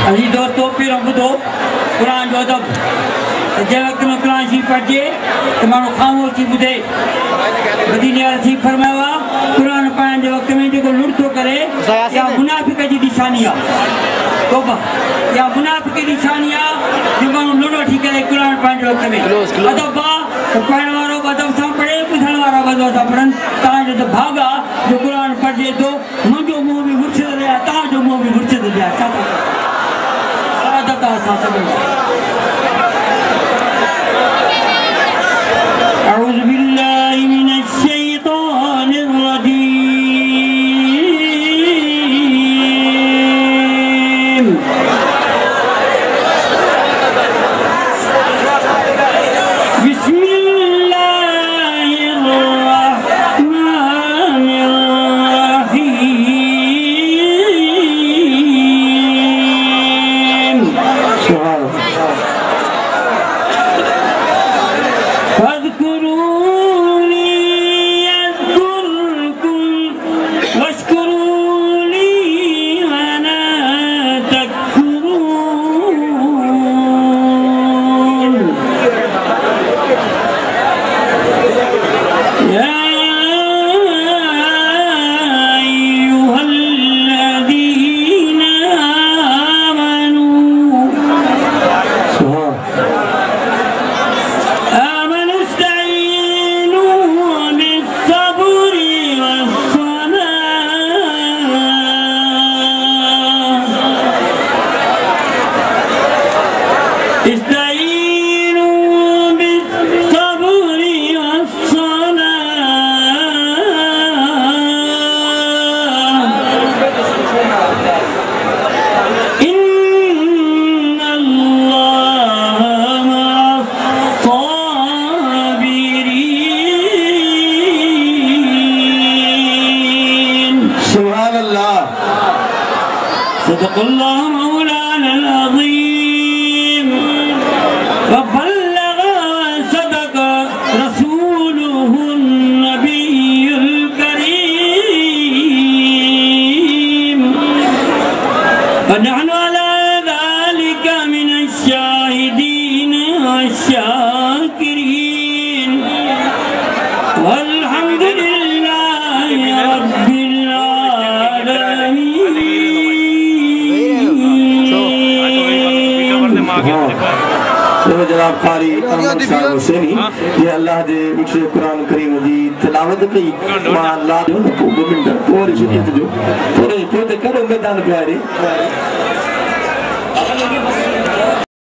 अजी दोस्तों पीरों बुधो कुरान जो अदब जै वक्त में कुरान शरीफ पढ़जे तो मानो खामोश थी बुधे मदीने वाला ठीक फरमाया कुरान पढ़ण जे वक्त में जो लुट तो करे या मुनाफिक की निशानी है तौबा या मुनाफिक की निशानी है जो मानो लुट वठी करे कुरान पढ़ण जे वक्त में अदब तो पढ़ण वारो अदब सां पढ़े ॿुधण वारा अदब सां पढ़न तव्हांजो त भागा जो कुरान पढ़जे तो मुंहिंजो मुंहुं बि मुर्शिद रहिया तव्हांजो मुंहुं बि मुर्शिद रहिया छा أعوذ بالله من الشيطان الرجيم بسم الله الرحمن الرحيم فاذكروني يذكركم واشكروا لي ولا تكفرون يا أيها الذين آمنوا استعينوا بالصبر والصلاة استعينوا بالصبر والصلاة إن الله مع الصابرين سبحان الله صدق الله مولانا العظيم وبلغ وصدق رسوله النبي الكريم ونحن على ذلك من الشاهدين والشاكرين والحمد لله رب जनाब क़ारी अहमद साहब हुसैनी ये अल्लाह दे विच कुरान करीम दी तिलावत कई मां अल्लाह जो को मिनट और शरीयत जो थोड़े पोते करो मैदान प्यारे